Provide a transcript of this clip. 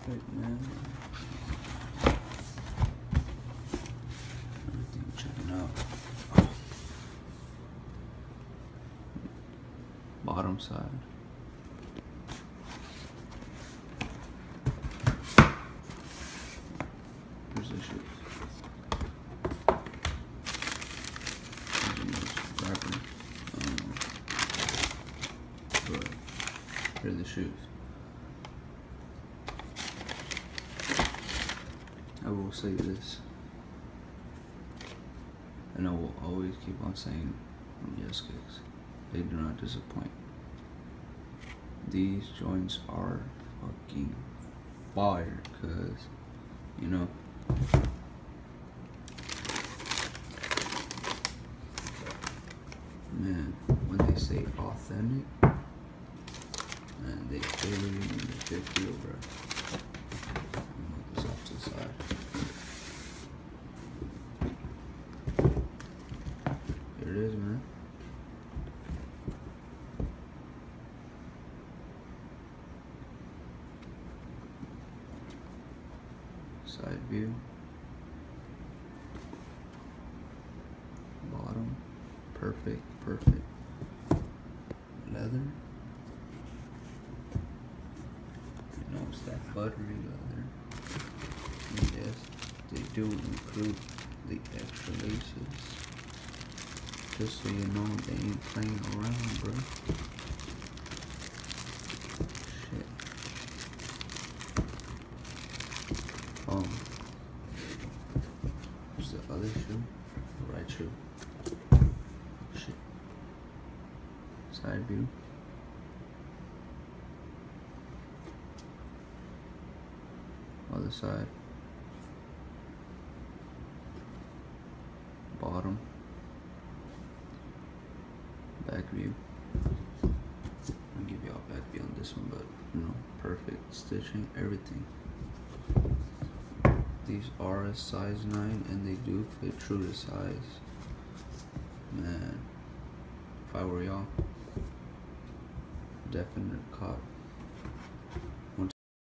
perfect, man. Everything checking out. Oh. Bottom side. Here's the shoes. Wrapper. But here are the shoes. I will say this, and I will always keep on saying from Yeskicks, they do not disappoint. These joints are fucking fire, cause you know, man, when they say authentic, man, they really mean the big deal, bro. Move this off to the side. Here it is, man. Side view. Bottom. Perfect. Leather. You know, it's that buttery leather. And yes, they do include the extra laces. Just so you know, they ain't playing around, bro. Shit. Here's the other shoe. The right shoe. Shit. Side view. Other side. Bottom. Back view. I'll give y'all back view on this one, but you know, perfect stitching, everything. These are a size 9 and they do fit true to size. Man, if I were y'all, definitely cop